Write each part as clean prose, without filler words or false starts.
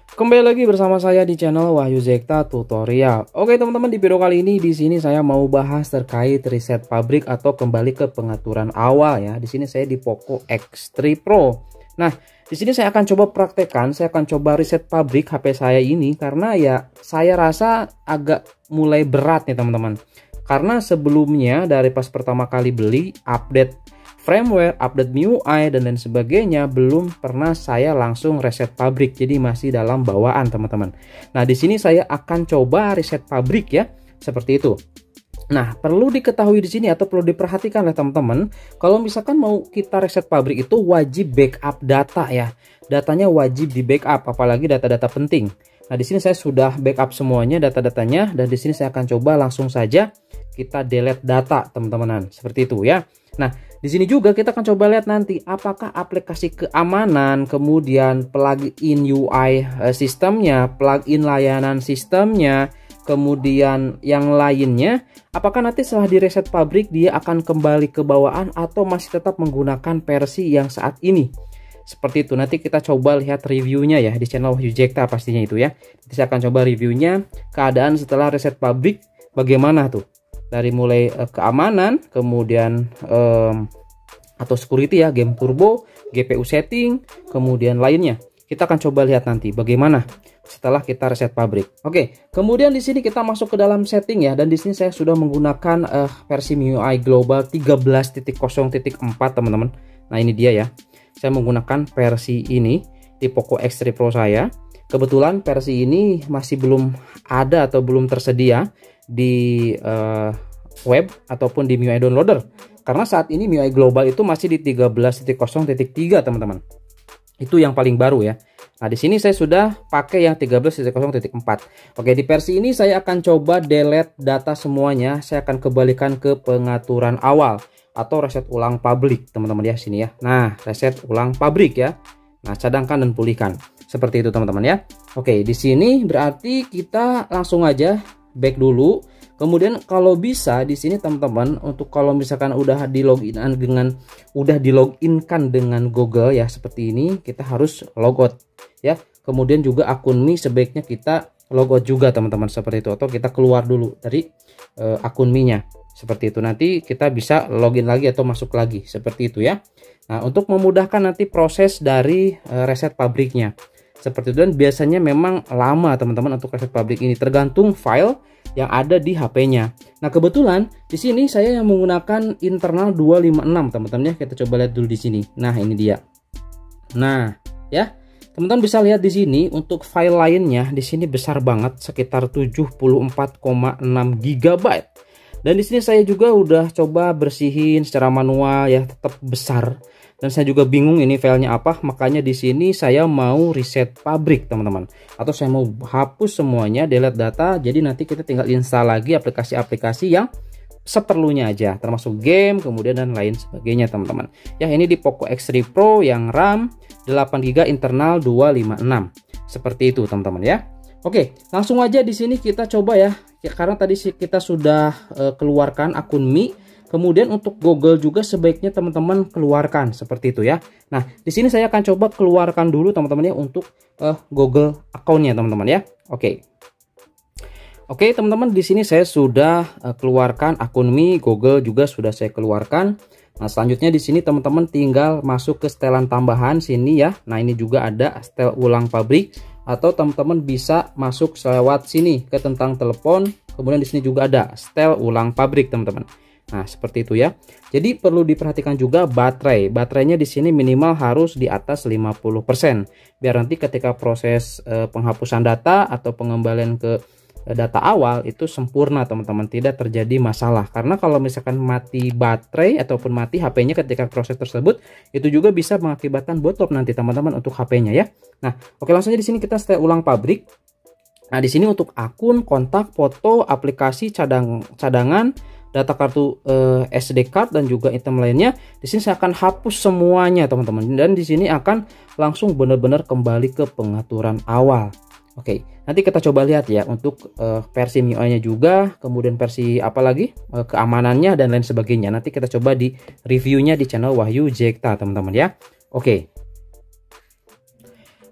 Kembali lagi bersama saya di channel Wahyu Zekta Tutorial. Oke teman-teman, di video kali ini di sini saya mau bahas terkait reset pabrik atau kembali ke pengaturan awal ya. Di sini saya di Poco X3 Pro. Nah, di sini saya akan coba praktekkan, saya akan coba reset pabrik HP saya ini karena ya saya rasa agak mulai berat nih teman-teman. Karena sebelumnya dari pas pertama kali beli, update firmware, update MIUI dan lain sebagainya belum pernah saya langsung reset pabrik, jadi masih dalam bawaan teman-teman. Nah, di sini saya akan coba reset pabrik ya, seperti itu. Nah, perlu diketahui di sini atau perlu diperhatikan oleh teman-teman, kalau misalkan mau kita reset pabrik itu wajib backup data ya. Datanya wajib di backup, apalagi data-data penting. Nah, di sini saya sudah backup semuanya data-datanya dan di sini saya akan coba langsung saja kita delete data teman-teman, seperti itu ya. Nah, di sini juga kita akan coba lihat nanti apakah aplikasi keamanan, kemudian plugin UI sistemnya, plugin layanan sistemnya, kemudian yang lainnya, apakah nanti setelah di reset pabrik dia akan kembali ke bawaan atau masih tetap menggunakan versi yang saat ini. Seperti itu, nanti kita coba lihat reviewnya ya di channel Wahyu Zekta pastinya itu ya. Nanti saya akan coba reviewnya, keadaan setelah reset pabrik bagaimana tuh. Dari mulai keamanan, kemudian atau security ya, game turbo, GPU setting, kemudian lainnya. Kita akan coba lihat nanti bagaimana setelah kita reset pabrik. Oke, kemudian di sini kita masuk ke dalam setting ya, dan di sini saya sudah menggunakan versi MIUI Global 13.0.4 teman-teman. Nah, ini dia ya. Saya menggunakan versi ini di Poco X3 Pro saya. Kebetulan versi ini masih belum ada atau belum tersedia di web ataupun di MIUI downloader, karena saat ini MIUI Global itu masih di 13.0.3 teman-teman. Itu yang paling baru ya. Nah, di sini saya sudah pakai yang 13.0.4. Oke, di versi ini saya akan coba delete data semuanya. Saya akan kembalikan ke pengaturan awal atau reset ulang pabrik teman-teman ya, sini ya. Nah, reset ulang pabrik ya. Nah, cadangkan dan pulihkan. Seperti itu teman-teman ya. Oke, di sini berarti kita langsung aja back dulu. Kemudian kalau bisa di sini teman-teman, untuk kalau misalkan udah di loginkan dengan Google ya seperti ini, kita harus logout ya. Kemudian juga akun Mi sebaiknya kita logout juga teman-teman, seperti itu, atau kita keluar dulu dari akun Mi-nya. Seperti itu, nanti kita bisa login lagi atau masuk lagi seperti itu ya. Nah, untuk memudahkan nanti proses dari reset pabriknya. Seperti itu, dan biasanya memang lama teman-teman untuk reset pabrik ini, tergantung file yang ada di HP-nya. Nah, kebetulan di sini saya yang menggunakan internal 256 teman-teman ya. Kita coba lihat dulu di sini. Nah, ini dia. Nah, ya. Teman-teman bisa lihat di sini untuk file lainnya di sini besar banget, sekitar 74,6 GB. Dan di sini saya juga udah coba bersihin secara manual ya, tetap besar. Dan saya juga bingung ini filenya apa, makanya di sini saya mau reset pabrik teman-teman, atau saya mau hapus semuanya, delete data, jadi nanti kita tinggal install lagi aplikasi-aplikasi yang seperlunya aja, termasuk game, kemudian dan lain sebagainya teman-teman. Ya, ini di Poco X3 Pro yang RAM 8GB internal 256. Seperti itu teman-teman ya. Oke, langsung aja di sini kita coba ya, karena tadi kita sudah keluarkan akun Mi. Kemudian untuk Google juga sebaiknya teman-teman keluarkan seperti itu ya. Nah, di sini saya akan coba keluarkan dulu teman-teman ya untuk Google account-nya teman-teman ya. Oke. Oke, teman-teman, di sini saya sudah keluarkan akun Mi, Google juga sudah saya keluarkan. Nah, selanjutnya di sini teman-teman tinggal masuk ke setelan tambahan sini ya. Nah, ini juga ada setel ulang pabrik, atau teman-teman bisa masuk lewat sini ke tentang telepon. Kemudian di sini juga ada setel ulang pabrik teman-teman. Nah, seperti itu ya. Jadi perlu diperhatikan juga baterai. Baterainya di sini minimal harus di atas 50%. Biar nanti ketika proses penghapusan data atau pengembalian ke data awal itu sempurna teman-teman, tidak terjadi masalah. Karena kalau misalkan mati baterai ataupun mati HP-nya ketika proses tersebut, itu juga bisa mengakibatkan botlop nanti teman-teman untuk HP-nya ya. Nah, oke, langsung aja di sini kita setel ulang pabrik. Nah, di sini untuk akun, kontak, foto, aplikasi, cadangan, data kartu SD card dan juga item lainnya, di sini saya akan hapus semuanya teman-teman, dan di sini akan langsung benar-benar kembali ke pengaturan awal. Oke, nanti kita coba lihat ya untuk versi MIUI-nya juga, kemudian versi apa lagi, keamanannya dan lain sebagainya. Nanti kita coba di reviewnya di channel Wahyu Zekta teman-teman ya. Oke.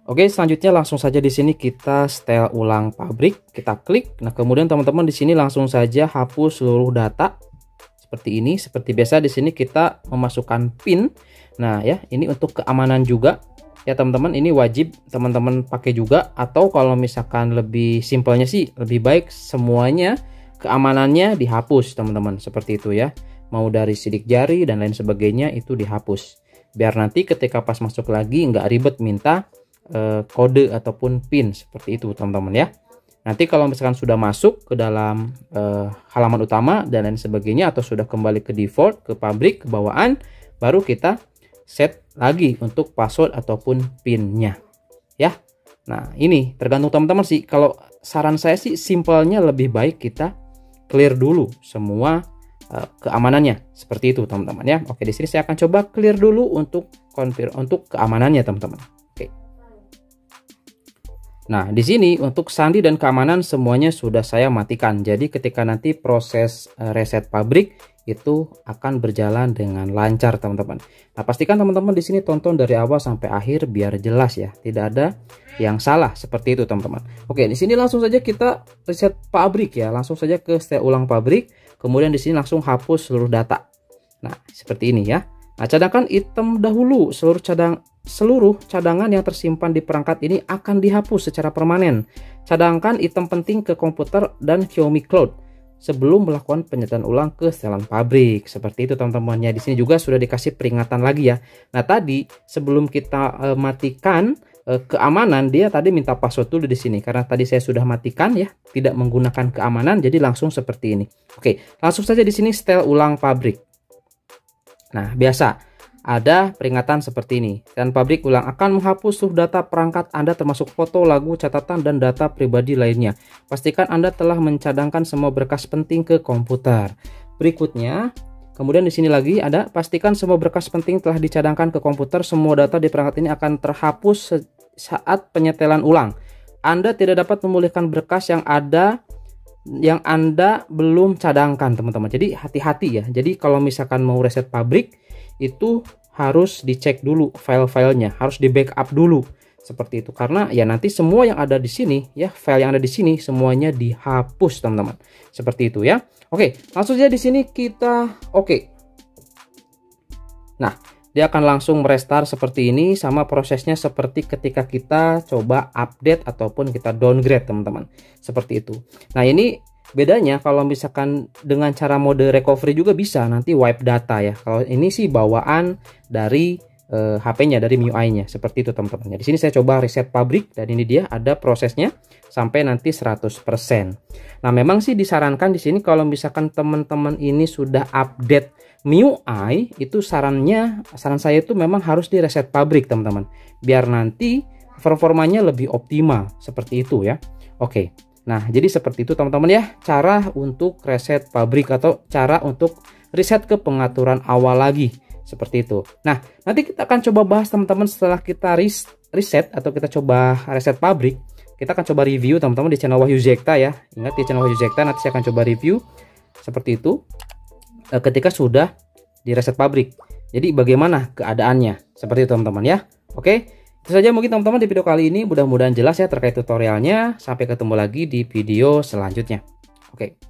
Oke, selanjutnya langsung saja di sini kita setel ulang pabrik, kita klik. Nah, kemudian teman-teman di sini langsung saja hapus seluruh data seperti ini. Seperti biasa di sini kita memasukkan PIN. Nah, ya, ini untuk keamanan juga. Ya, teman-teman, ini wajib teman-teman pakai juga, atau kalau misalkan lebih simpelnya sih lebih baik semuanya keamanannya dihapus, teman-teman. Seperti itu ya. Mau dari sidik jari dan lain sebagainya itu dihapus. Biar nanti ketika pas masuk lagi nggak ribet minta kode ataupun PIN seperti itu, teman-teman ya. Nanti kalau misalkan sudah masuk ke dalam halaman utama dan lain sebagainya, atau sudah kembali ke default, ke pabrik, ke bawaan, baru kita set lagi untuk password ataupun PIN-nya ya. Nah, ini tergantung teman-teman sih. Kalau saran saya sih simpelnya lebih baik kita clear dulu semua keamanannya seperti itu, teman-teman ya. Oke, di sini saya akan coba clear dulu untuk keamanannya, teman-teman. Nah, di sini untuk sandi dan keamanan semuanya sudah saya matikan. Jadi ketika nanti proses reset pabrik itu akan berjalan dengan lancar, teman-teman. Nah, pastikan teman-teman di sini tonton dari awal sampai akhir biar jelas ya. Tidak ada yang salah seperti itu, teman-teman. Oke, di sini langsung saja kita reset pabrik ya. Langsung saja ke setel ulang pabrik. Kemudian di sini langsung hapus seluruh data. Nah, seperti ini ya. Nah, cadangkan item dahulu. Seluruh cadangan yang tersimpan di perangkat ini akan dihapus secara permanen. Cadangkan item penting ke komputer dan Xiaomi Cloud sebelum melakukan penyetaan ulang ke setelan pabrik. Seperti itu, teman-temannya. Di sini juga sudah dikasih peringatan lagi ya. Nah, tadi sebelum kita matikan keamanan, dia tadi minta password dulu di sini. Karena tadi saya sudah matikan ya, tidak menggunakan keamanan, jadi langsung seperti ini. Oke, langsung saja di sini setel ulang pabrik. Nah, biasa ada peringatan seperti ini. Dan pabrik ulang akan menghapus seluruh data perangkat Anda termasuk foto, lagu, catatan, dan data pribadi lainnya. Pastikan Anda telah mencadangkan semua berkas penting ke komputer. Berikutnya, kemudian di sini lagi ada pastikan semua berkas penting telah dicadangkan ke komputer. Semua data di perangkat ini akan terhapus saat penyetelan ulang. Anda tidak dapat memulihkan berkas yang Anda belum cadangkan, teman-teman. Jadi hati-hati ya. Jadi kalau misalkan mau reset pabrik itu harus dicek dulu file-filenya, harus di backup dulu seperti itu. Karena ya nanti semua yang ada di sini ya, file yang ada di sini semuanya dihapus, teman-teman. Seperti itu ya. Oke, langsung saja di sini kita oke. Nah, dia akan langsung merestart seperti ini, sama prosesnya seperti ketika kita coba update ataupun kita downgrade, teman-teman. Seperti itu. Nah, ini bedanya kalau misalkan dengan cara mode recovery juga bisa nanti wipe data ya. Kalau ini sih bawaan dari HP-nya, dari MIUI-nya. Seperti itu, teman-teman. Di sini saya coba reset pabrik dan ini dia ada prosesnya sampai nanti 100%. Nah, memang sih disarankan di sini kalau misalkan teman-teman ini sudah update MIUI, itu saran saya itu memang harus di reset pabrik, teman-teman. Biar nanti performanya lebih optimal seperti itu ya. Oke. Nah, jadi seperti itu, teman-teman ya, cara untuk reset pabrik atau cara untuk reset ke pengaturan awal lagi, seperti itu. Nah, nanti kita akan coba bahas, teman-teman, setelah kita reset atau kita coba reset pabrik, kita akan coba review, teman-teman, di channel Wahyu Zekta ya. Ingat, di channel Wahyu Zekta nanti saya akan coba review seperti itu ketika sudah di reset pabrik. Jadi bagaimana keadaannya, seperti itu, teman-teman ya. Oke. Itu saja mungkin, teman-teman, di video kali ini. Mudah-mudahan jelas ya terkait tutorialnya. Sampai ketemu lagi di video selanjutnya. Oke.